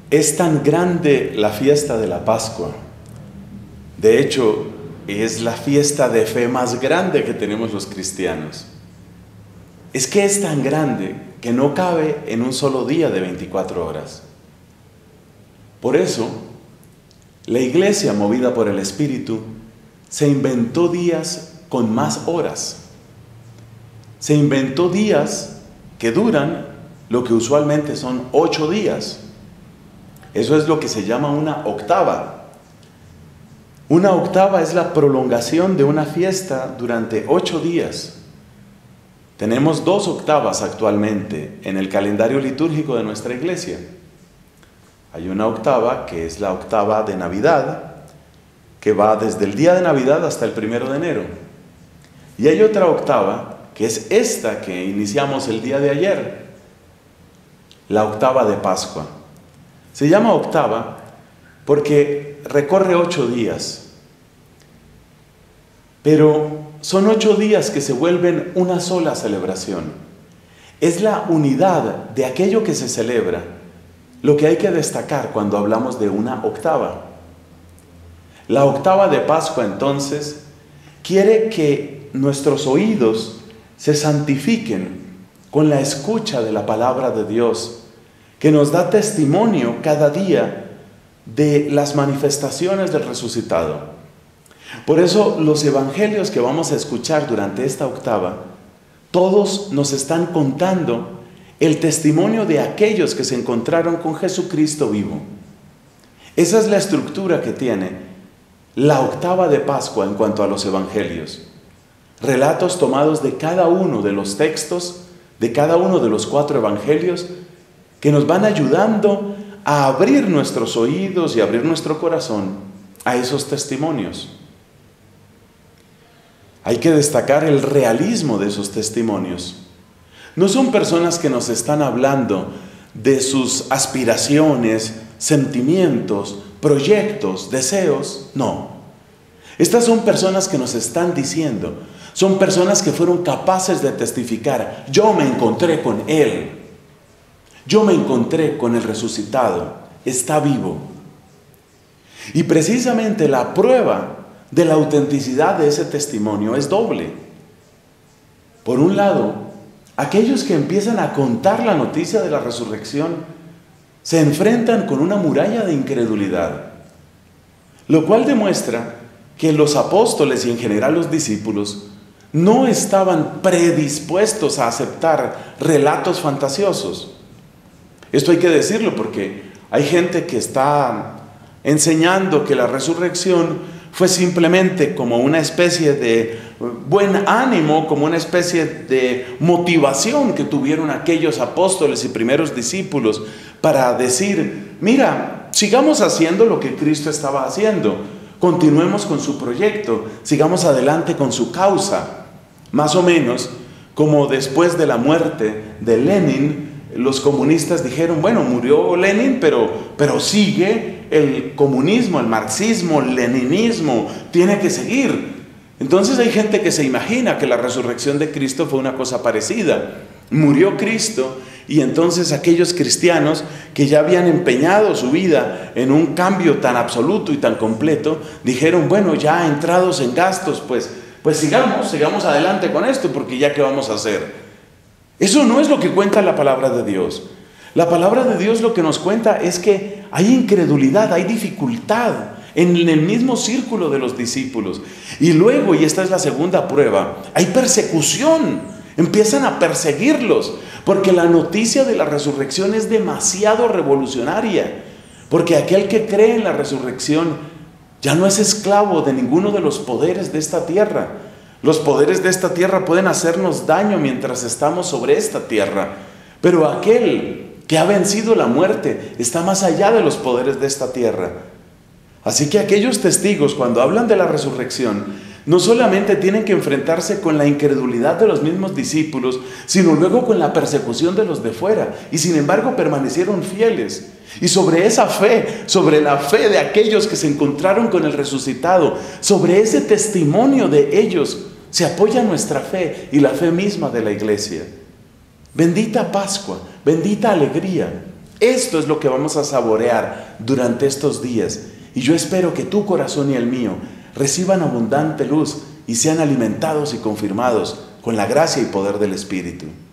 Es tan grande la fiesta de la Pascua. De hecho, es la fiesta de fe más grande que tenemos los cristianos. Es que es tan grande que no cabe en un solo día de 24 horas. Por eso, la iglesia, movida por el Espíritu, se inventó días con más horas. Se inventó días que duran lo que usualmente son 8 días. Eso es lo que se llama una octava. Una octava es la prolongación de una fiesta durante 8 días. Tenemos 2 octavas actualmente en el calendario litúrgico de nuestra iglesia. Hay una octava que es la octava de Navidad, que va desde el día de Navidad hasta el 1 de enero. Y hay otra octava, que es esta que iniciamos el día de ayer, la octava de Pascua. Se llama octava porque recorre 8 días, pero son 8 días que se vuelven una sola celebración. Es la unidad de aquello que se celebra lo que hay que destacar cuando hablamos de una octava. La octava de Pascua, entonces, quiere que nuestros oídos se santifiquen con la escucha de la palabra de Dios, que nos da testimonio cada día de las manifestaciones del resucitado. Por eso los evangelios que vamos a escuchar durante esta octava, todos nos están contando el testimonio de aquellos que se encontraron con Jesucristo vivo. Esa es la estructura que tiene la octava de Pascua en cuanto a los evangelios. Relatos tomados de cada uno de los textos, de cada uno de los 4 evangelios, que nos van ayudando a abrir nuestros oídos y abrir nuestro corazón a esos testimonios. Hay que destacar el realismo de esos testimonios. No son personas que nos están hablando de sus aspiraciones, sentimientos, proyectos, deseos. No. Estas son personas que nos están diciendo, son personas que fueron capaces de testificar: yo me encontré con Él, yo me encontré con el resucitado, está vivo. Y precisamente la prueba de la autenticidad de ese testimonio es doble. Por un lado, aquellos que empiezan a contar la noticia de la resurrección se enfrentan con una muralla de incredulidad, lo cual demuestra que los apóstoles y en general los discípulos no estaban predispuestos a aceptar relatos fantasiosos. Esto hay que decirlo porque hay gente que está enseñando que la resurrección fue simplemente como una especie de buen ánimo, como una especie de motivación que tuvieron aquellos apóstoles y primeros discípulos para decir: mira, sigamos haciendo lo que Cristo estaba haciendo, continuemos con su proyecto, sigamos adelante con su causa. Más o menos como después de la muerte de Lenin, los comunistas dijeron: bueno, murió Lenin, pero sigue el comunismo, el marxismo, el leninismo, tiene que seguir. Entonces hay gente que se imagina que la resurrección de Cristo fue una cosa parecida. Murió Cristo y entonces aquellos cristianos que ya habían empeñado su vida en un cambio tan absoluto y tan completo, dijeron: bueno, ya entrados en gastos, pues sigamos adelante con esto, porque ya qué vamos a hacer. Eso no es lo que cuenta la palabra de Dios. La palabra de Dios lo que nos cuenta es que hay incredulidad, hay dificultad en el mismo círculo de los discípulos. Y luego, y esta es la segunda prueba, hay persecución. Empiezan a perseguirlos, porque la noticia de la resurrección es demasiado revolucionaria. Porque aquel que cree en la resurrección ya no es esclavo de ninguno de los poderes de esta tierra. Los poderes de esta tierra pueden hacernos daño mientras estamos sobre esta tierra, pero aquel que ha vencido la muerte está más allá de los poderes de esta tierra. Así que aquellos testigos, cuando hablan de la resurrección, no solamente tienen que enfrentarse con la incredulidad de los mismos discípulos, sino luego con la persecución de los de fuera, y sin embargo permanecieron fieles. Y sobre esa fe, sobre la fe de aquellos que se encontraron con el resucitado, sobre ese testimonio de ellos, se apoya nuestra fe y la fe misma de la iglesia. Bendita Pascua, bendita alegría. Esto es lo que vamos a saborear durante estos días. Y yo espero que tu corazón y el mío reciban abundante luz y sean alimentados y confirmados con la gracia y poder del Espíritu.